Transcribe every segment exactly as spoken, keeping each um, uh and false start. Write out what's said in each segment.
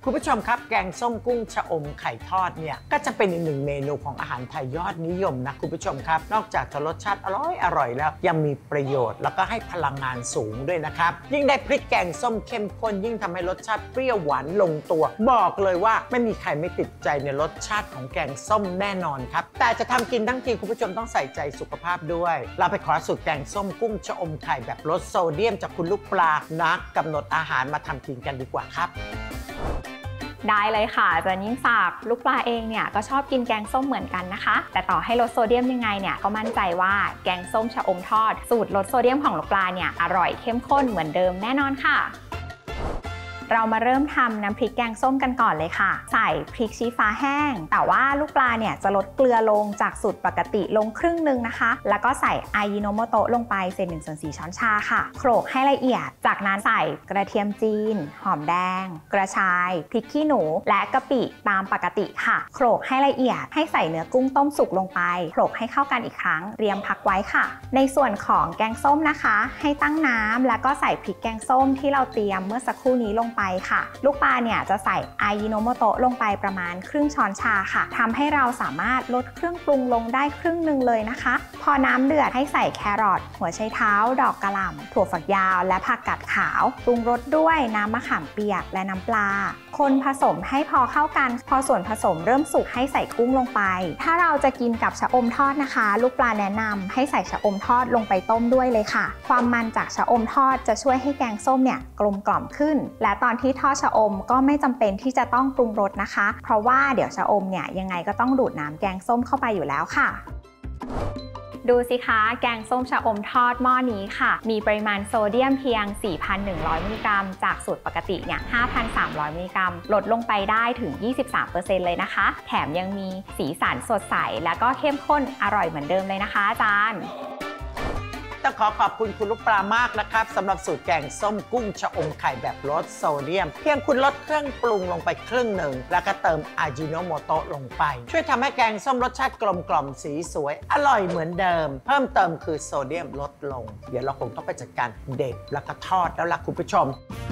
คุณผู้ชมครับแกงส้มกุ้งชะอมไข่ทอดเนี่ยก็จะเป็นอีกหนึ่งเมนูของอาหารไทยยอดนิยมนะคุณผู้ชมครับนอกจากจะรสชาติอร่อยอร่อยแล้วยังมีประโยชน์แล้วก็ให้พลังงานสูงด้วยนะครับยิ่งได้พริกแกงส้มเข้มข้นยิ่งทำให้รสชาติเปรี้ยวหวานลงตัวบอกเลยว่าไม่มีใครไม่ติดใจในรสชาติของแกงส้มแน่นอนครับแต่จะทำกินทั้งทีคุณผู้ชมต้องใส่ใจสุขภาพด้วยเราไปขอสูตรแกงส้มกุ้งชะอมไข่แบบลดโซเดียมจากคุณลูกปลานักกำหนดอาหารมาทำกินกันดีกว่าครับได้เลยค่ะอาจารย์ยิ่งศักดิ์ลูกปลาเองเนี่ยก็ชอบกินแกงส้มเหมือนกันนะคะแต่ต่อให้ลดโซเดียมยังไงเนี่ยก็มั่นใจว่าแกงส้มชะอมทอดสูตรลดโซเดียมของลูกปลาเนี่ยอร่อยเข้มข้นเหมือนเดิมแน่นอนค่ะเรามาเริ่มทำน้ำพริกแกงส้มกันก่อนเลยค่ะใส่พริกชี้ฟ้าแห้งแต่ว่าลูกปลาเนี่ยจะลดเกลือลงจากสูตรปกติลงครึ่งหนึ่งนะคะแล้วก็ใส่อายิโนโมโตะลงไปเศษหนึ่งส่วนสี่ช้อนชาค่ะโขลกให้ละเอียดจากนั้นใส่กระเทียมจีนหอมแดงกระชายพริกขี้หนูและกะปิตามปกติค่ะโขลกให้ละเอียดให้ใส่เนื้อกุ้งต้มสุกลงไปโขลกให้เข้ากันอีกครั้งเตรียมพักไว้ค่ะในส่วนของแกงส้มนะคะให้ตั้งน้ำแล้วก็ใส่พริกแกงส้มที่เราเตรียมเมื่อสักครู่นี้ลงไปค่ะลูกปลาเนี่ยจะใส่อายิโนโมโตะลงไปประมาณครึ่งช้อนชาค่ะทำให้เราสามารถลดเครื่องปรุงลงได้ครึ่งหนึ่งเลยนะคะพอน้ำเดือดให้ใส่แครอทหัวไชเท้าดอกกะหล่ำถั่วฝักยาวและผักกาดขาวปรุงรสด้วยน้ำมะขามเปียกและน้ำปลาคนผสมให้พอเข้ากันพอส่วนผสมเริ่มสุกให้ใส่กุ้งลงไปถ้าเราจะกินกับชะอมทอดนะคะลูกปลาแนะนำให้ใส่ชะอมทอดลงไปต้มด้วยเลยค่ะความมันจากชะอมทอดจะช่วยให้แกงส้มเนี่ยกลมกล่อมขึ้นและตอนที่ทอดชะอมก็ไม่จำเป็นที่จะต้องปรุงรสนะคะเพราะว่าเดี๋ยวชะอมเนี่ยยังไงก็ต้องดูดน้ำแกงส้มเข้าไปอยู่แล้วค่ะดูสิคะแกงส้มชะอมทอดหม้อนี้ค่ะมีปริมาณโซเดียมเพียง สี่พันหนึ่งร้อย มิลลิกรัมจากสูตรปกติเนี่ย ห้าพันสามร้อย มิลลิกรัมลดลงไปได้ถึง ยี่สิบสามเปอร์เซ็นต์ เลยนะคะแถมยังมีสีสันสดใสและก็เข้มข้นอร่อยเหมือนเดิมเลยนะคะอาจารย์ต้องขอขอบคุณคุณลูกปลามากนะครับสำหรับสูตรแกงส้มกุ้งชะอมไข่แบบลดโซเดียมเพียงคุณลดเครื่องปรุงลงไปครึ่งหนึ่งแล้วก็เติมอาจิโนโมโตะลงไปช่วยทำให้แกงส้มรสชาติกลมกล่อมสีสวยอร่อยเหมือนเดิมเพิ่มเติมคือโซเดียมลดลงเดี๋ยวเราคงต้องไปจัดการเด็ดแล้วก็ทอดแล้วล่ะคุณผู้ชม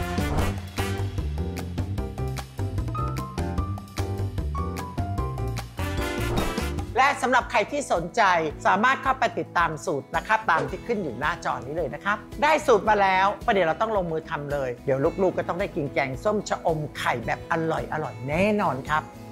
และสำหรับใครที่สนใจสามารถเข้าไปติดตามสูตรนะครับตามที่ขึ้นอยู่หน้าจอนี้เลยนะครับได้สูตรมาแล้วประเดี๋ยวเราต้องลงมือทำเลยเดี๋ยวลูกๆก็ต้องได้กินแกงส้มชะอมไข่แบบอร่อยๆแน่นอนครับ